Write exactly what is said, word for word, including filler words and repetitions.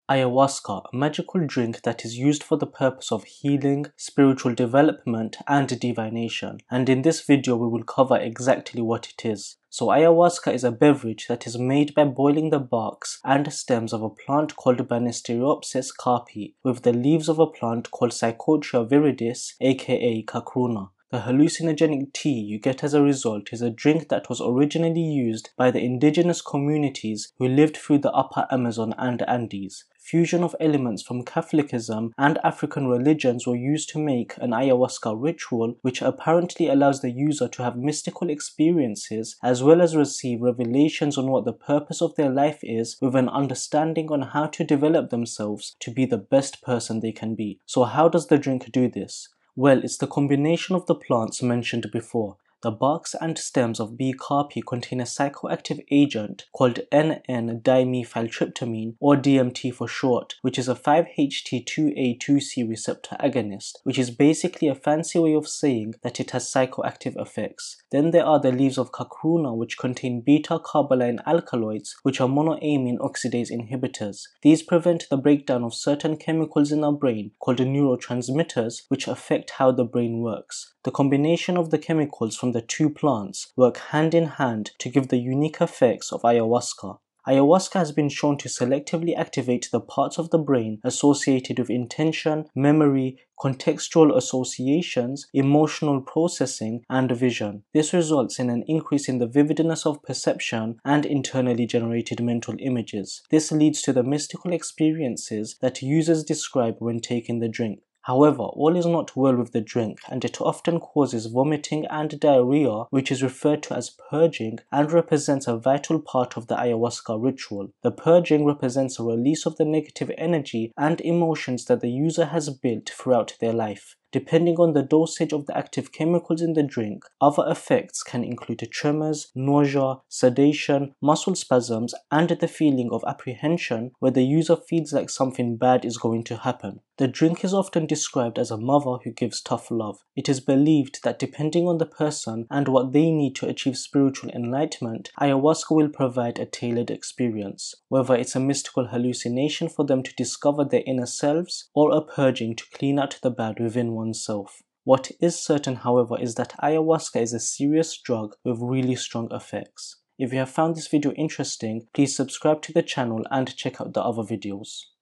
Ayahuasca, a magical drink that is used for the purpose of healing, spiritual development, and divination. And in this video, we will cover exactly what it is. So ayahuasca is a beverage that is made by boiling the barks and stems of a plant called Banisteriopsis carpi with the leaves of a plant called Psychotria viridis, aka cacruna. The hallucinogenic tea you get as a result is a drink that was originally used by the indigenous communities who lived through the upper Amazon and Andes. Fusion of elements from Catholicism and African religions were used to make an ayahuasca ritual, which apparently allows the user to have mystical experiences as well as receive revelations on what the purpose of their life is, with an understanding on how to develop themselves to be the best person they can be. So how does the drink do this? Well, it's the combination of the plants mentioned before. The barks and stems of B. carpi contain a psychoactive agent called N N Dimethyltryptamine, or D M T for short, which is a five H T two A two C receptor agonist, which is basically a fancy way of saying that it has psychoactive effects. Then there are the leaves of cacruna, which contain beta-carboline alkaloids, which are monoamine oxidase inhibitors. These prevent the breakdown of certain chemicals in our brain called neurotransmitters, which affect how the brain works. The combination of the chemicals from the two plants work hand in hand to give the unique effects of ayahuasca. Ayahuasca has been shown to selectively activate the parts of the brain associated with intention, memory, contextual associations, emotional processing, and vision. This results in an increase in the vividness of perception and internally generated mental images. This leads to the mystical experiences that users describe when taking the drink. However, all is not well with the drink, and it often causes vomiting and diarrhea, which is referred to as purging and represents a vital part of the ayahuasca ritual. The purging represents a release of the negative energy and emotions that the user has built throughout their life. Depending on the dosage of the active chemicals in the drink, other effects can include tremors, nausea, sedation, muscle spasms, and the feeling of apprehension where the user feels like something bad is going to happen. The drink is often described as a mother who gives tough love. It is believed that depending on the person and what they need to achieve spiritual enlightenment, ayahuasca will provide a tailored experience, whether it's a mystical hallucination for them to discover their inner selves or a purging to clean out the bad within oneself. What is certain, however, is that ayahuasca is a serious drug with really strong effects. If you have found this video interesting, please subscribe to the channel and check out the other videos.